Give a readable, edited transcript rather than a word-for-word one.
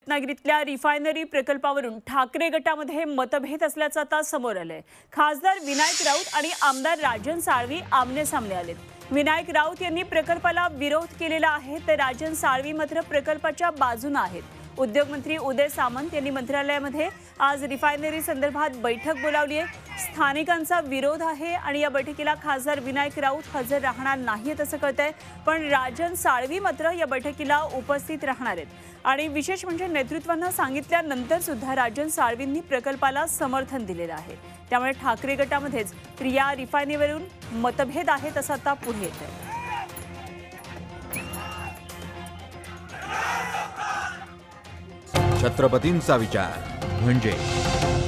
रत्नागिरीतल्या रिफायनरी प्रकल्पावरून ठाकरे गटामध्ये मतभेद असल्याचं आता समोर आलंय। खासदार विनायक राऊत आणि आमदार राजन साळवी आमने सामने आलेत। विनायक राऊत यांनी प्रकल्पाला विरोध केलेला आहे, तर राजन साळवी मात्र प्रकल्पाच्या बाजूने आहेत। उद्योग मंत्री उदय सामंत यांनी मंत्रालयामध्ये आज रिफायनरी संदर्भात बैठक बोलावली आहे। स्थानिकांचा विरोध आहे आणि या बैठकीला खासदार विनायक राऊत हजर राहणार नाहीत असं कळतंय, पण राजन साळवी मात्र या बैठकीला उपस्थित राहणार आहेत। आणि विशेष म्हणजे नेतृत्वानं सांगितल्यानंतर सुद्धा राजन साळवींनी प्रकल्पाला समर्थन दिलेलं आहे। त्यामुळे ठाकरे गटामध्येच या रिफायनरीवरून मतभेद आहेत असं आता पुढे येतंय। छत्रपतींचा विचार म्हणजे